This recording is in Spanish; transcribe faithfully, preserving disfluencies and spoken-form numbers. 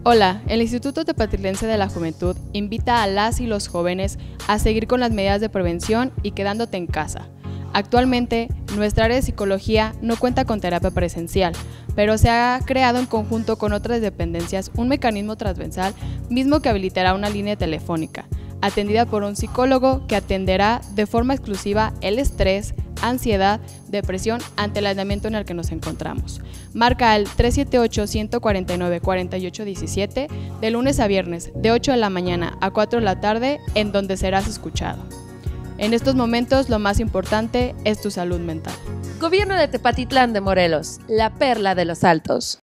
Hola, el Instituto Tepatilense de la Juventud invita a las y los jóvenes a seguir con las medidas de prevención y quedándote en casa. Actualmente, nuestra área de psicología no cuenta con terapia presencial, pero se ha creado en conjunto con otras dependencias un mecanismo transversal mismo que habilitará una línea telefónica, atendida por un psicólogo que atenderá de forma exclusiva el estrés, ansiedad, depresión ante el aislamiento en el que nos encontramos. Marca el tres siete ocho, uno cuatro nueve, cuatro ocho uno siete de lunes a viernes de ocho de la mañana a cuatro de la tarde, en donde serás escuchado. En estos momentos lo más importante es tu salud mental. Gobierno de Tepatitlán de Morelos, la perla de los Altos.